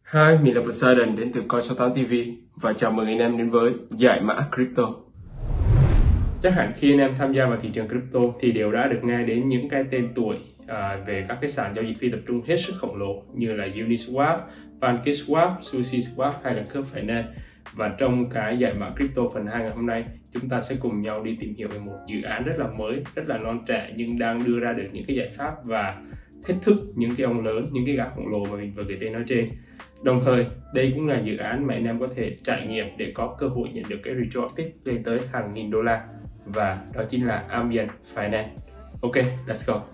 Hi, mình là Poseidon đến từ Coi 68 TV và chào mừng anh em đến với giải mã crypto. Chắc hẳn khi anh em tham gia vào thị trường crypto thì đều đã được nghe đến những cái tên tuổi về các cái sàn giao dịch phi tập trung hết sức khổng lồ như là Uniswap, PancakeSwap, SushiSwap hay là Curve Finance. Và trong cái giải mã crypto phần 2 ngày hôm nay, chúng ta sẽ cùng nhau đi tìm hiểu về một dự án rất là mới, rất là non trẻ nhưng đang đưa ra được những cái giải pháp và thách thức những cái ông lớn, những cái gã khổng lồ mà mình vừa kể tên nói trên. Đồng thời, đây cũng là dự án mà anh em có thể trải nghiệm để có cơ hội nhận được cái retroactive lên tới hàng nghìn đô la, và đó chính là Ambient Finance. Ok, let's go.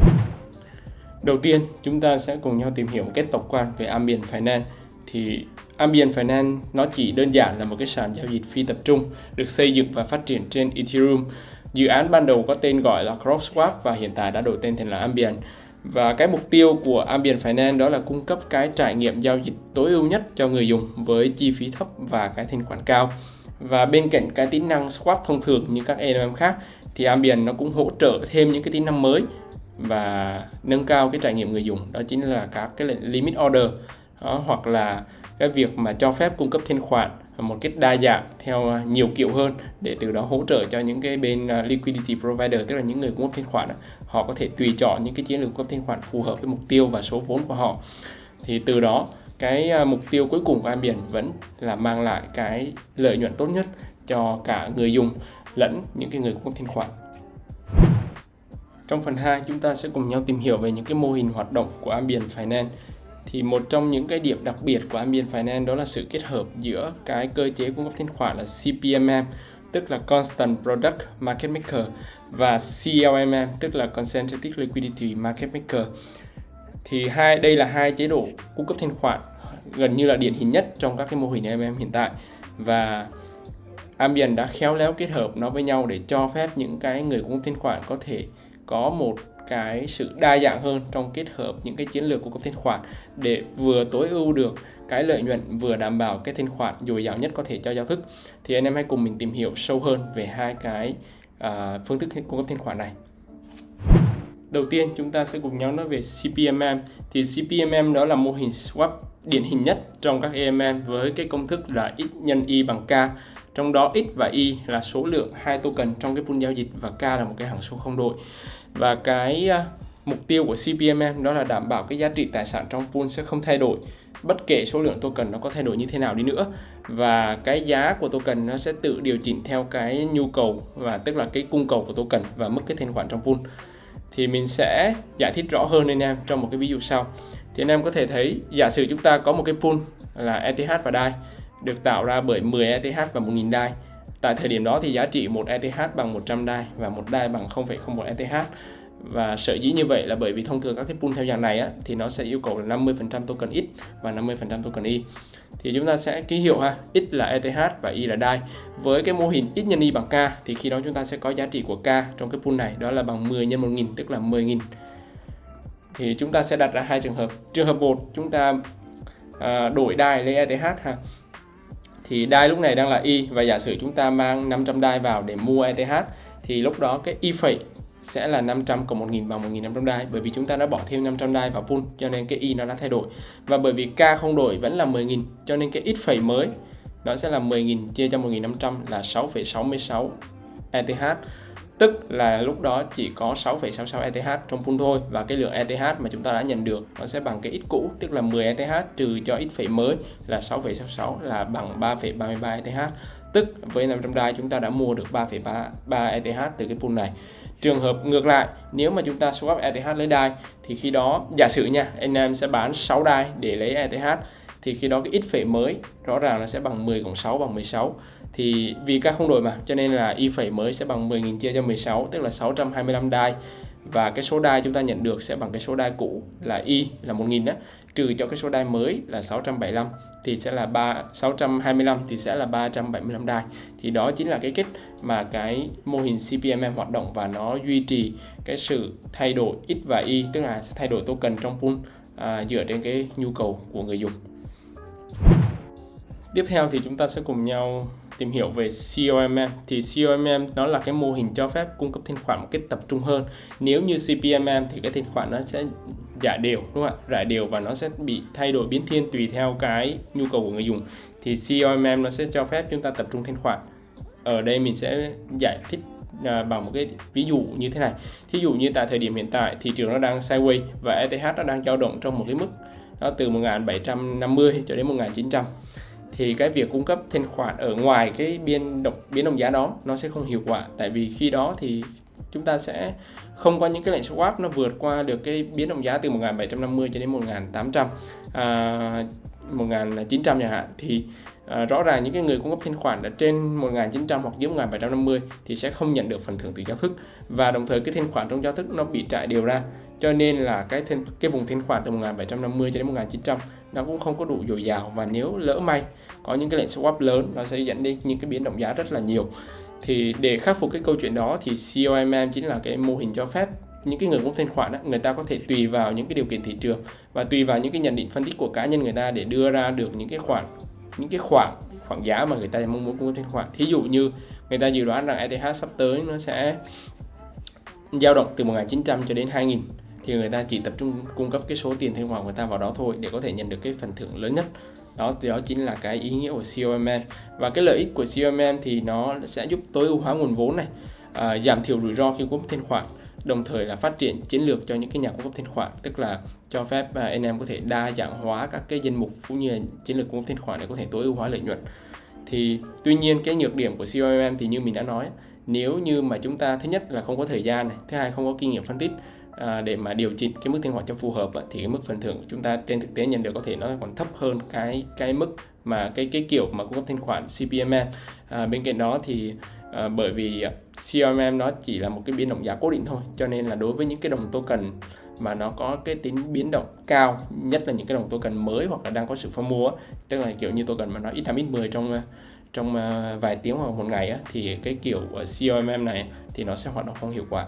Đầu tiên, chúng ta sẽ cùng nhau tìm hiểu một cái tổng quan về Ambient Finance. Thì Ambient Finance nó chỉ đơn giản là một cái sàn giao dịch phi tập trung được xây dựng và phát triển trên Ethereum. Dự án ban đầu có tên gọi là CropSwap và hiện tại đã đổi tên thành là Ambient. Và cái mục tiêu của Ambient Finance đó là cung cấp cái trải nghiệm giao dịch tối ưu nhất cho người dùng với chi phí thấp và cái thanh khoản cao. Và bên cạnh cái tính năng swap thông thường như các AMM khác thì Ambient nó cũng hỗ trợ thêm những cái tính năng mới và nâng cao cái trải nghiệm người dùng, đó chính là các cái lệnh limit order đó, hoặc là cái việc mà cho phép cung cấp thanh khoản một cách đa dạng theo nhiều kiểu hơn, để từ đó hỗ trợ cho những cái bên liquidity provider, tức là những người cung cấp thanh khoản, họ có thể tùy chọn những cái chiến lược cung cấp thanh khoản phù hợp với mục tiêu và số vốn của họ. Thì từ đó cái mục tiêu cuối cùng của Ambient vẫn là mang lại cái lợi nhuận tốt nhất cho cả người dùng lẫn những cái người cung cấp thanh khoản. Trong phần 2, chúng ta sẽ cùng nhau tìm hiểu về những cái mô hình hoạt động của Ambient Finance. Thì một trong những cái điểm đặc biệt của Ambient Finance đó là sự kết hợp giữa cái cơ chế cung cấp thanh khoản là CPMM, tức là Constant Product Market Maker, và CLMM, tức là Concentrated Liquidity Market Maker. Thì đây là hai chế độ cung cấp thanh khoản gần như là điển hình nhất trong các cái mô hình AMM hiện tại, và Ambient đã khéo léo kết hợp nó với nhau để cho phép những cái người cung cấp thanh khoản có thể có một cái sự đa dạng hơn trong kết hợp những cái chiến lược cung cấp thanh khoản để vừa tối ưu được cái lợi nhuận, vừa đảm bảo cái thanh khoản dồi dào nhất có thể cho giao thức. Thì anh em hãy cùng mình tìm hiểu sâu hơn về hai cái phương thức cung cấp thanh khoản này. Đầu tiên, chúng ta sẽ cùng nhau nói về CPMM. Thì CPMM đó là mô hình swap điển hình nhất trong các AMM với cái công thức là x nhân y bằng k. Trong đó x và y là số lượng hai token trong cái pool giao dịch và k là một cái hằng số không đổi. Và cái mục tiêu của CPMM đó là đảm bảo cái giá trị tài sản trong pool sẽ không thay đổi bất kể số lượng token nó có thay đổi như thế nào đi nữa, và cái giá của token nó sẽ tự điều chỉnh theo cái nhu cầu, và tức là cái cung cầu của token và mức cái thanh khoản trong pool. Thì mình sẽ giải thích rõ hơn anh em trong một cái ví dụ sau. Thì anh em có thể thấy, giả sử chúng ta có một cái pool là ETH và DAI được tạo ra bởi 10 ETH và 1000 DAI. Tại thời điểm đó thì giá trị một ETH bằng 100 DAI và một DAI bằng 0,01 ETH. Và sở dĩ như vậy là bởi vì thông thường các cái pool theo dạng này thì nó sẽ yêu cầu là 50% token X và 50% token Y. Thì chúng ta sẽ ký hiệu X là ETH và Y là DAI. Với cái mô hình X nhân Y bằng K thì khi đó chúng ta sẽ có giá trị của K trong cái pool này đó là bằng 10 nhân 1000, tức là 10.000. Thì chúng ta sẽ đặt ra hai trường hợp. Trường hợp 1, chúng ta đổi DAI lấy ETH Thì DAI lúc này đang là Y, và giả sử chúng ta mang 500 DAI vào để mua ETH thì lúc đó cái Y phẩy sẽ là 500 cộng 1000 bằng 1500 DAI, bởi vì chúng ta đã bỏ thêm 500 DAI vào pool cho nên cái Y nó đã thay đổi. Và bởi vì K không đổi vẫn là 10.000 cho nên cái X phẩy mới nó sẽ là 10.000 chia cho 1500 là 6,66 ETH. Tức là lúc đó chỉ có 6,66 ETH trong pool thôi, và cái lượng ETH mà chúng ta đã nhận được nó sẽ bằng cái X cũ, tức là 10 ETH trừ cho X phẩy mới là 6,66 là bằng 3,33 ETH. Tức với 500 DAI chúng ta đã mua được 3,3 ETH từ cái pool này. Trường hợp ngược lại, nếu mà chúng ta swap ETH lấy DAI thì khi đó giả sử nha, anh em sẽ bán 6 DAI để lấy ETH, thì khi đó cái X phẩy mới rõ ràng nó sẽ bằng 10 cộng 6 bằng 16. Thì vì K không đổi mà cho nên là Y phẩy mới sẽ bằng 10.000 chia cho 16, tức là 625 DAI. Và cái số DAI chúng ta nhận được sẽ bằng cái số DAI cũ là Y là 1000 đó, trừ cho cái số DAI mới là 675 thì sẽ là 625 thì sẽ là 375 DAI. Thì đó chính là cái cách mà cái mô hình CPMM hoạt động, và nó duy trì cái sự thay đổi X và Y, tức là thay đổi token trong pool dựa trên cái nhu cầu của người dùng. Tiếp theo thì chúng ta sẽ cùng nhau tìm hiểu về COMM thì COMM nó là cái mô hình cho phép cung cấp thanh khoản một cách tập trung hơn. Nếu như CPMM thì cái thanh khoản nó sẽ rải đều, đúng không ạ? Rải đều và nó sẽ bị thay đổi biến thiên tùy theo cái nhu cầu của người dùng. Thì COMM nó sẽ cho phép chúng ta tập trung thanh khoản. Ở đây mình sẽ giải thích bằng một cái ví dụ như thế này. Thí dụ như tại thời điểm hiện tại thị trường nó đang sideways và ETH nó đang dao động trong một cái mức đó từ 1750 cho đến 1900. Thì cái việc cung cấp thanh khoản ở ngoài cái biến động giá đó nó sẽ không hiệu quả, tại vì khi đó thì chúng ta sẽ không có những cái lệnh swap nó vượt qua được cái biến động giá từ 1750 cho đến 1800 1900 chẳng hạn. Thì rõ ràng những cái người cung cấp thanh khoản ở trên 1900 hoặc dưới 1750 thì sẽ không nhận được phần thưởng từ giao thức, và đồng thời cái thanh khoản trong giao thức nó bị trải đều ra, cho nên là cái vùng thanh khoản từ 1750 cho đến 1900 nó cũng không có đủ dồi dào, và nếu lỡ may có những cái lệnh swap lớn nó sẽ dẫn đến những cái biến động giá rất là nhiều. Thì để khắc phục cái câu chuyện đó thì COMM chính là cái mô hình cho phép những cái người cung cấp thanh khoản đó, người ta có thể tùy vào những cái điều kiện thị trường và tùy vào những cái nhận định phân tích của cá nhân người ta để đưa ra được những cái khoảng giá mà người ta mong muốn cung cấp thanh khoản. Thí dụ như người ta dự đoán rằng ETH sắp tới nó sẽ dao động từ 1900 cho đến 2000, thì người ta chỉ tập trung cung cấp cái số tiền thanh khoản của người ta vào đó thôi để có thể nhận được cái phần thưởng lớn nhất. Đó chính là cái ý nghĩa của COMM. Và cái lợi ích của COMM thì nó sẽ giúp tối ưu hóa nguồn vốn này, giảm thiểu rủi ro khi cung cấp thanh khoản, đồng thời là phát triển chiến lược cho những cái nhà cung cấp thanh khoản, tức là cho phép anh em có thể đa dạng hóa các cái danh mục cũng như là chiến lược cung cấp thanh khoản để có thể tối ưu hóa lợi nhuận. Thì tuy nhiên cái nhược điểm của COMM thì như mình đã nói, nếu như mà chúng ta thứ nhất là không có thời gian này, thứ hai không có kinh nghiệm phân tích để mà điều chỉnh cái mức thanh khoản cho phù hợp thì cái mức phần thưởng của chúng ta trên thực tế nhận được có thể nó còn thấp hơn cái mức mà cái kiểu mà cung cấp thanh khoản CPMM. Bên cạnh đó thì bởi vì COMM nó chỉ là một cái biến động giá cố định thôi, cho nên là đối với những cái đồng token mà nó có cái tính biến động cao, nhất là những cái đồng token mới hoặc là đang có sự phong mua, tức là kiểu như token mà nó ít 10 trong vài tiếng hoặc một ngày á, thì cái kiểu COMM này thì nó sẽ hoạt động không hiệu quả.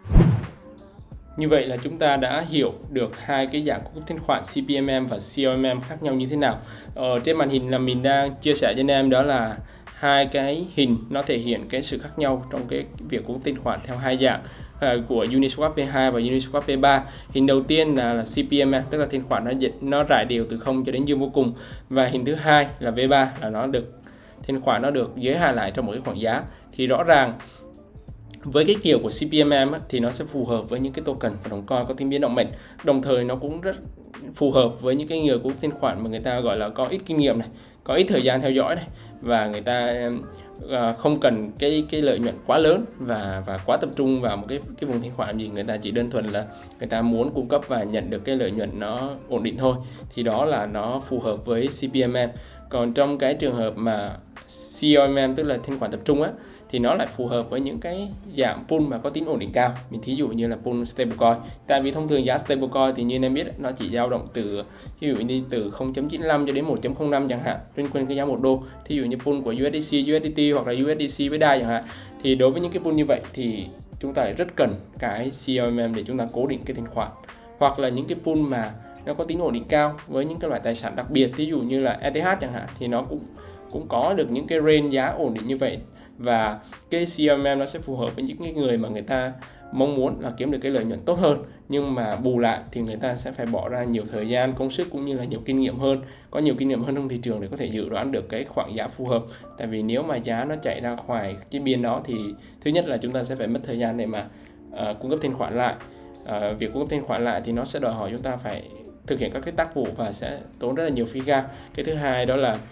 Như vậy là chúng ta đã hiểu được hai cái dạng cung cấp thanh khoản CPMM và COMM khác nhau như thế nào. Trên màn hình là mình đang chia sẻ cho anh em đó là hai cái hình nó thể hiện cái sự khác nhau trong cái việc cung cấp thanh khoản theo hai dạng của Uniswap V2 và Uniswap V3. Hình đầu tiên là CPMM, tức là thanh khoản nó rải đều từ không cho đến dương vô cùng, và hình thứ hai là V3 là nó được thanh khoản nó được giới hạn lại trong một cái khoảng giá. Thì rõ ràng với cái kiểu của CPMM thì nó sẽ phù hợp với những cái token và đồng coin có tính biến động mạnh, đồng thời nó cũng rất phù hợp với những cái người cung cấp thanh khoản mà người ta gọi là có ít kinh nghiệm này, có ít thời gian theo dõi này, và người ta không cần cái lợi nhuận quá lớn và quá tập trung vào một cái vùng thanh khoản gì, người ta chỉ đơn thuần là người ta muốn cung cấp và nhận được cái lợi nhuận nó ổn định thôi, thì đó là nó phù hợp với CPMM. Còn trong cái trường hợp mà COMM tức là thanh khoản tập trung á, thì nó lại phù hợp với những cái dạng pool mà có tính ổn định cao. Mình thí dụ như là pool stablecoin. Tại vì thông thường giá stablecoin thì như anh em biết nó chỉ dao động từ ví dụ như từ 0.95 cho đến 1.05 chẳng hạn, trên quanh cái giá 1 đô. Thí dụ như pool của USDC, USDT hoặc là USDC với DAI chẳng hạn. Thì đối với những cái pool như vậy thì chúng ta lại rất cần cái COMM để chúng ta cố định cái thanh khoản. Hoặc là những cái pool mà nó có tính ổn định cao với những cái loại tài sản đặc biệt, thí dụ như là ETH chẳng hạn, thì nó cũng có được những cái range giá ổn định như vậy, và cái COMM nó sẽ phù hợp với những người mà người ta mong muốn là kiếm được cái lợi nhuận tốt hơn, nhưng mà bù lại thì người ta sẽ phải bỏ ra nhiều thời gian, công sức cũng như là nhiều kinh nghiệm hơn, có nhiều kinh nghiệm hơn trong thị trường để có thể dự đoán được cái khoảng giá phù hợp. Tại vì nếu mà giá nó chạy ra ngoài cái biên đó thì thứ nhất là chúng ta sẽ phải mất thời gian để mà cung cấp thanh khoản lại. Việc cung cấp thanh khoản lại thì nó sẽ đòi hỏi chúng ta phải thực hiện các cái tác vụ và sẽ tốn rất là nhiều phí ga. Cái thứ hai đó là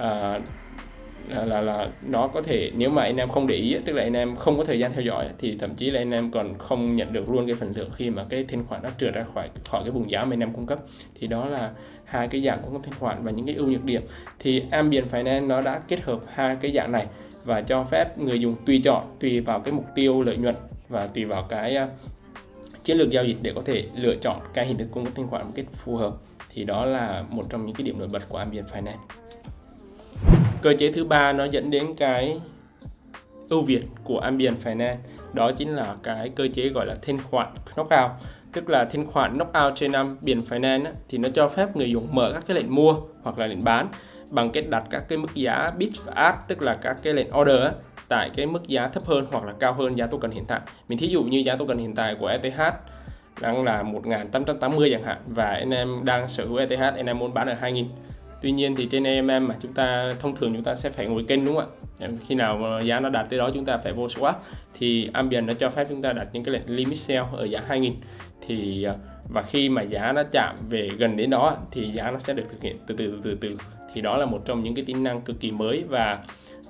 nó có thể, nếu mà anh em không để ý, tức là anh em không có thời gian theo dõi, thì thậm chí là anh em còn không nhận được luôn cái phần thưởng khi mà cái thanh khoản nó trượt ra khỏi cái vùng giá mà anh em cung cấp. Thì đó là hai cái dạng cung cấp thanh khoản và những cái ưu nhược điểm. Thì Ambient Finance nó đã kết hợp hai cái dạng này và cho phép người dùng tùy chọn, tùy vào cái mục tiêu lợi nhuận và tùy vào cái chiến lược giao dịch để có thể lựa chọn cái hình thức cung cấp thanh khoản một cách phù hợp. Thì đó là một trong những cái điểm nổi bật của Ambient Finance. Cơ chế thứ ba nó dẫn đến cái ưu việt của Ambient Finance, đó chính là cái cơ chế gọi là thanh khoản knockout. Tức là thanh khoản knockout trên Ambient Finance thì nó cho phép người dùng mở các cái lệnh mua hoặc là lệnh bán, bằng cách đặt các cái mức giá bid và ask, tức là các cái lệnh order tại cái mức giá thấp hơn hoặc là cao hơn giá token hiện tại. Mình thí dụ như giá token hiện tại của ETH đang là 1.880 chẳng hạn, và anh em đang sở hữu ETH, anh em muốn bán ở 2.000. Tuy nhiên thì trên AMM mà chúng ta thông thường chúng ta sẽ phải ngồi kênh, đúng không ạ? Khi nào giá nó đạt tới đó chúng ta phải vô swap, thì Ambient nó cho phép chúng ta đặt những cái lệnh limit sell ở giá 2.000. Thì và khi mà giá nó chạm về gần đến đó thì giá nó sẽ được thực hiện từ từ. Thì đó là một trong những cái tính năng cực kỳ mới, và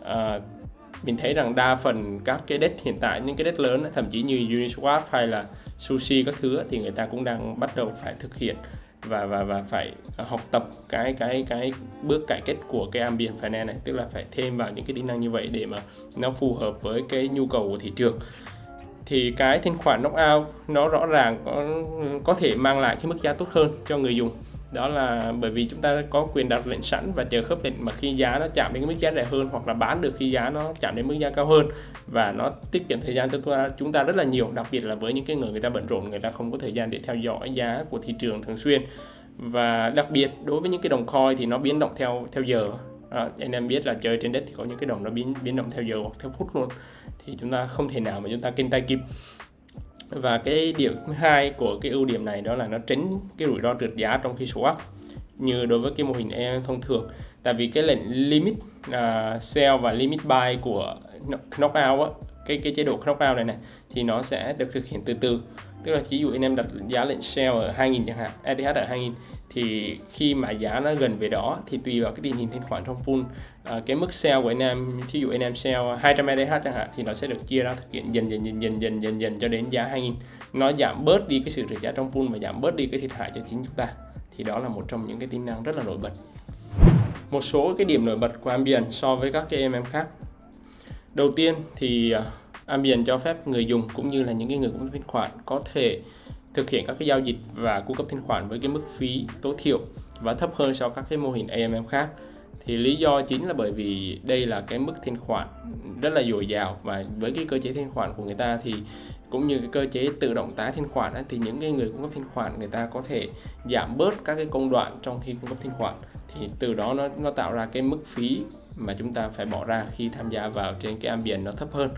mình thấy rằng đa phần các cái desk hiện tại, những cái desk lớn, thậm chí như Uniswap hay là Sushi các thứ, thì người ta cũng đang bắt đầu phải thực hiện và phải học tập cái bước cải cách của cái Ambient Finance này, tức là phải thêm vào những cái tính năng như vậy để mà nó phù hợp với cái nhu cầu của thị trường. Thì cái thanh khoản knockout nó rõ ràng có thể mang lại cái mức giá tốt hơn cho người dùng. Đó là bởi vì chúng ta có quyền đặt lệnh sẵn và chờ khớp lệnh mà khi giá nó chạm đến cái mức giá rẻ hơn, hoặc là bán được khi giá nó chạm đến mức giá cao hơn, và nó tiết kiệm thời gian cho chúng ta rất là nhiều, đặc biệt là với những cái người ta bận rộn, người ta không có thời gian để theo dõi giá của thị trường thường xuyên. Và đặc biệt đối với những cái đồng coin thì nó biến động theo giờ. Anh em biết là chơi trên đất thì có những cái đồng nó biến động theo giờ hoặc theo phút luôn, thì chúng ta không thể nào mà chúng ta kênh tay kịp. Và cái điểm thứ hai của cái ưu điểm này đó là nó tránh cái rủi ro trượt giá trong khi swap như đối với cái mô hình EM thông thường. Tại vì cái lệnh limit sell và limit buy của knockout cái chế độ knockout này thì nó sẽ được thực hiện từ từ. Tức là ví dụ anh em đặt giá lệnh sell ở 2.000 chẳng hạn, ETH ở 2.000, thì khi mà giá nó gần về đó thì tùy vào cái tình hình thanh khoản trong pool, cái mức sell của anh em, ví dụ anh em sell 200 ETH chẳng hạn, thì nó sẽ được chia ra thực hiện dần cho đến giá 2.000. Nó giảm bớt đi cái sự trượt giá trong pool và giảm bớt đi cái thiệt hại cho chính chúng ta. Thì đó là một trong những cái tính năng rất là nổi bật. Một số cái điểm nổi bật của Ambient so với các cái AMM khác. Đầu tiên thì Ambient cho phép người dùng cũng như là những cái người cung cấp thanh khoản có thể thực hiện các cái giao dịch và cung cấp thanh khoản với cái mức phí tối thiểu và thấp hơn so với các cái mô hình AMM khác. Thì lý do chính là bởi vì đây là cái mức thanh khoản rất là dồi dào, và với cái cơ chế thanh khoản của người ta thì cũng như cái cơ chế tự động tái thanh khoản thì những cái người cung cấp thanh khoản người ta có thể giảm bớt các cái công đoạn trong khi cung cấp thanh khoản, thì từ đó nó tạo ra cái mức phí mà chúng ta phải bỏ ra khi tham gia vào trên cái Ambient nó thấp hơn.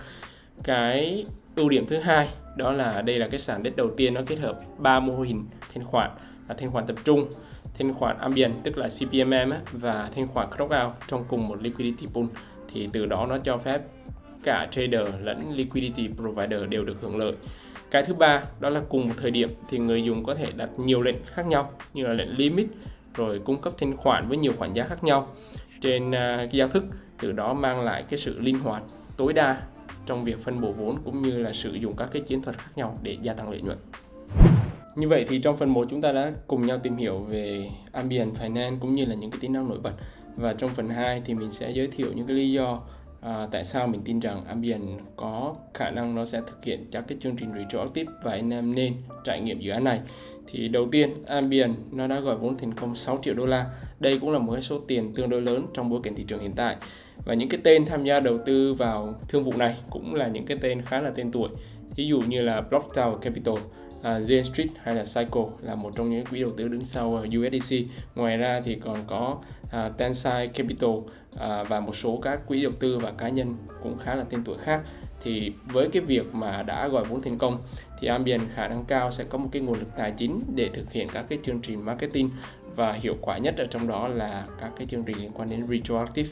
Cái ưu điểm thứ hai đó là đây là cái sàn DEX đầu tiên nó kết hợp 3 mô hình thanh khoản là thanh khoản tập trung, thanh khoản Ambient tức là CPMM và thanh khoản knockout trong cùng một liquidity pool. Thì từ đó nó cho phép cả trader lẫn liquidity provider đều được hưởng lợi. Cái thứ ba đó là cùng một thời điểm thì người dùng có thể đặt nhiều lệnh khác nhau, như là lệnh limit, rồi cung cấp thanh khoản với nhiều khoản giá khác nhau trên cái giao thức, từ đó mang lại cái sự linh hoạt tối đa trong việc phân bổ vốn cũng như là sử dụng các cái chiến thuật khác nhau để gia tăng lợi nhuận. Như vậy thì trong phần 1 chúng ta đã cùng nhau tìm hiểu về Ambient Finance cũng như là những cái tính năng nổi bật. Và trong phần 2 thì mình sẽ giới thiệu những cái lý do tại sao mình tin rằng Ambient có khả năng nó sẽ thực hiện các cái chương trình retroactive và anh em nên trải nghiệm dự án này. Thì đầu tiên, Ambient nó đã gọi vốn thành công 6 triệu đô la. Đây cũng là một cái số tiền tương đối lớn trong bối cảnh thị trường hiện tại. Và những cái tên tham gia đầu tư vào thương vụ này cũng là những cái tên khá là tên tuổi. Ví dụ như là Block Tower Capital, Jane Street hay là Cycle là một trong những quỹ đầu tư đứng sau USDC. Ngoài ra thì còn có Tensai Capital và một số các quỹ đầu tư và cá nhân cũng khá là tên tuổi khác. Thì với cái việc mà đã gọi vốn thành công thì Ambient khả năng cao sẽ có một cái nguồn lực tài chính để thực hiện các cái chương trình marketing, và hiệu quả nhất ở trong đó là các cái chương trình liên quan đến retroactive.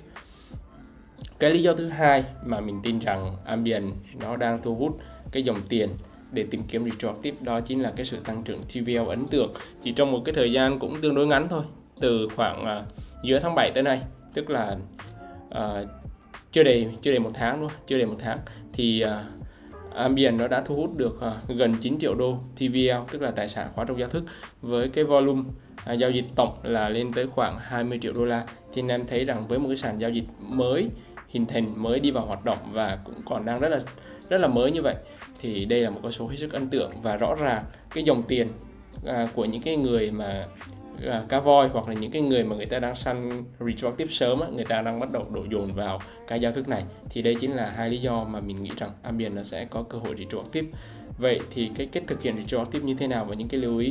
Cái lý do thứ hai mà mình tin rằng Ambient nó đang thu hút cái dòng tiền để tìm kiếm retroactive đó chính là cái sự tăng trưởng TVL ấn tượng chỉ trong một cái thời gian cũng tương đối ngắn thôi, từ khoảng giữa tháng 7 tới nay, tức là chưa đầy một tháng luôn, chưa đầy một tháng thì Ambient nó đã thu hút được gần 9 triệu đô TVL, tức là tài sản khóa trong giao thức, với cái volume giao dịch tổng là lên tới khoảng 20 triệu đô la. Thì anh em thấy rằng với một cái sàn giao dịch mới hình thành, mới đi vào hoạt động và cũng còn đang rất là mới như vậy, thì đây là một con số hết sức ấn tượng. Và rõ ràng cái dòng tiền của những cái người mà cá voi hoặc là những cái người mà người ta đang săn retroactive sớm người ta đang bắt đầu đổ dồn vào cái giao thức này. Thì đây chính là hai lý do mà mình nghĩ rằng Ambient nó sẽ có cơ hội retroactive. Vậy thì cái cách thực hiện retroactive như thế nào và những cái lưu ý?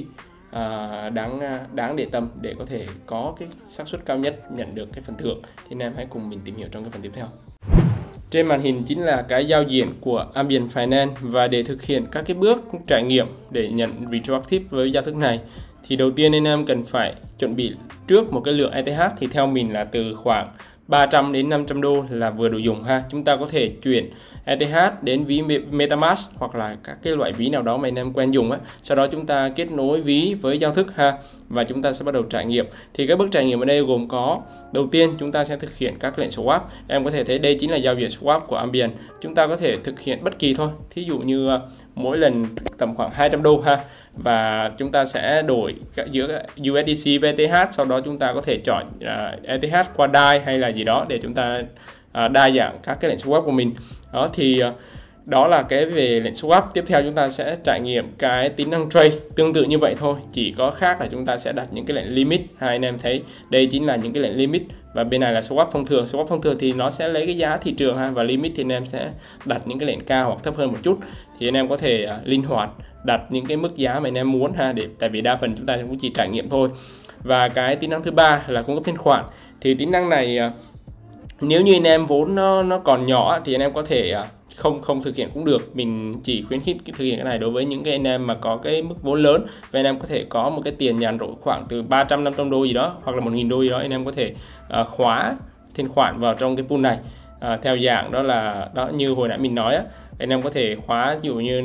đáng để tâm để có thể có cái xác suất cao nhất nhận được cái phần thưởng. Thì anh em hãy cùng mình tìm hiểu trong cái phần tiếp theo. Trên màn hình chính là cái giao diện của Ambient Finance, và để thực hiện các cái bước trải nghiệm để nhận retroactive với giao thức này thì đầu tiên anh em cần phải chuẩn bị trước một cái lượng ETH, thì theo mình là từ khoảng 300 đến 500 đô là vừa đủ dùng ha. Chúng ta có thể chuyển ETH đến ví MetaMask hoặc là các cái loại ví nào đó mà anh em quen dùng á. Sau đó chúng ta kết nối ví với giao thức ha, và chúng ta sẽ bắt đầu trải nghiệm. Thì các bước trải nghiệm ở đây gồm có, đầu tiên chúng ta sẽ thực hiện các lệnh swap. Em có thể thấy đây chính là giao diện swap của Ambient. Chúng ta có thể thực hiện bất kỳ thôi. Thí dụ như mỗi lần tầm khoảng 200 đô ha, và chúng ta sẽ đổi giữa USDC với ETH. Sau đó chúng ta có thể chọn ETH qua DAI hay là gì đó để chúng ta đa dạng các cái lệnh swap của mình. Đó thì đó là cái về lệnh swap. Tiếp theo chúng ta sẽ trải nghiệm cái tính năng trade tương tự như vậy thôi, chỉ có khác là chúng ta sẽ đặt những cái lệnh limit. Hai anh em thấy đây chính là những cái lệnh limit, và bên này là swap thông thường. Swap thông thường thì nó sẽ lấy cái giá thị trường ha, và limit thì anh em sẽ đặt những cái lệnh cao hoặc thấp hơn một chút. Thì anh em có thể linh hoạt đặt những cái mức giá mà anh em muốn ha, để tại vì đa phần chúng ta cũng chỉ trải nghiệm thôi. Và cái tính năng thứ ba là cung cấp thanh khoản. Thì tính năng này nếu như anh em vốn nó còn nhỏ thì anh em có thể không thực hiện cũng được. Mình chỉ khuyến khích thực hiện cái này đối với những cái anh em mà có cái mức vốn lớn, và anh em có thể có một cái tiền nhàn rỗi khoảng từ 300-500 đô gì đó hoặc là 1.000 đô gì đó, anh em có thể khóa thanh khoản vào trong cái pool này theo dạng đó như hồi nãy mình nói á. Anh em có thể khóa ví dụ như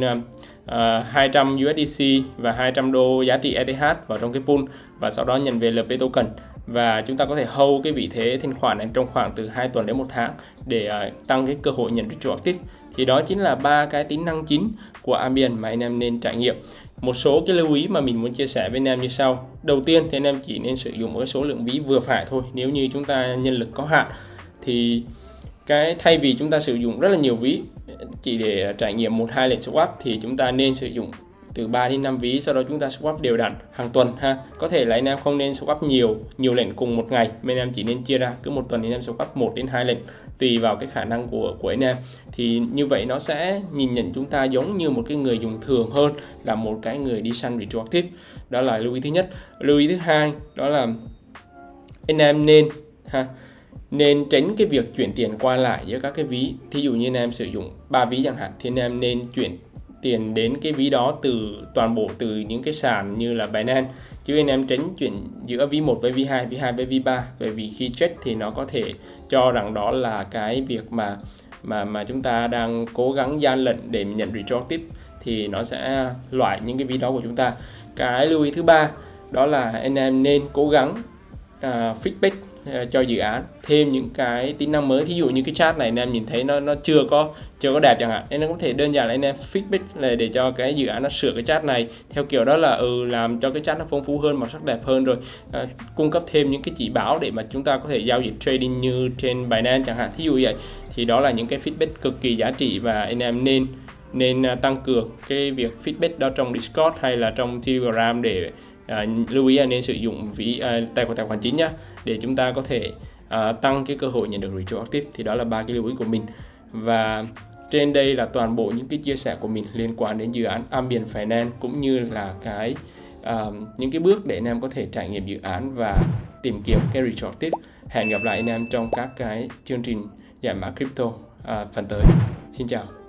200 USDC và 200 đô giá trị ETH vào trong cái pool, và sau đó nhận về LP token, và chúng ta có thể hold cái vị thế thanh khoản này trong khoảng từ 2 tuần đến 1 tháng để tăng cái cơ hội nhận retroactive. Thì đó chính là 3 cái tính năng chính của Ambient mà anh em nên trải nghiệm. Một số cái lưu ý mà mình muốn chia sẻ với anh em như sau. Đầu tiên thì anh em chỉ nên sử dụng một cái số lượng ví vừa phải thôi. Nếu như chúng ta nhân lực có hạn thì thay vì chúng ta sử dụng rất là nhiều ví chỉ để trải nghiệm 1-2 lệnh swap, thì chúng ta nên sử dụng từ 3 đến 5 ví, sau đó chúng ta swap đều đặn hàng tuần ha. Có thể là anh em không nên swap nhiều lệnh cùng một ngày, mà anh em chỉ nên chia ra cứ một tuần anh em swap 1 đến 2 lệnh tùy vào cái khả năng của anh em. Thì như vậy nó sẽ nhìn nhận chúng ta giống như một cái người dùng thường hơn là một cái người đi săn retroactive. Đó là lưu ý thứ nhất. Lưu ý thứ hai đó là anh em nên tránh cái việc chuyển tiền qua lại giữa các cái ví. Thí dụ như anh em sử dụng 3 ví chẳng hạn, thì anh em nên chuyển tiền đến cái ví đó toàn bộ từ những cái sàn như là Binance, chứ anh em tránh chuyển giữa ví 1 với ví 2, ví 2 với ví 3, bởi vì khi trade thì nó có thể cho rằng đó là cái việc mà chúng ta đang cố gắng gian lận để nhận retroactive, thì nó sẽ loại những cái ví đó của chúng ta. Cái lưu ý thứ ba đó là anh em nên cố gắng feedback cho dự án thêm những cái tính năng mới. Thí dụ như cái chat này anh em nhìn thấy nó chưa có đẹp chẳng hạn, nên có thể đơn giản là anh em feedback là để cho cái dự án nó sửa cái chat này theo kiểu đó là làm cho cái chat nó phong phú hơn, màu sắc đẹp hơn, rồi cung cấp thêm những cái chỉ báo để mà chúng ta có thể giao dịch trading như trên Binance chẳng hạn. Thí dụ vậy thì đó là những cái feedback cực kỳ giá trị, và anh em nên tăng cường cái việc feedback đó trong Discord hay là trong Telegram để lưu ý là nên sử dụng tài khoản chính nhá, để chúng ta có thể tăng cái cơ hội nhận được retroactive. Thì đó là 3 cái lưu ý của mình, và trên đây là toàn bộ những cái chia sẻ của mình liên quan đến dự án Ambient Finance, cũng như là những cái bước để anh em có thể trải nghiệm dự án và tìm kiếm cái retroactive. Hẹn gặp lại anh em trong các cái chương trình giải mã crypto phần tới. Xin chào.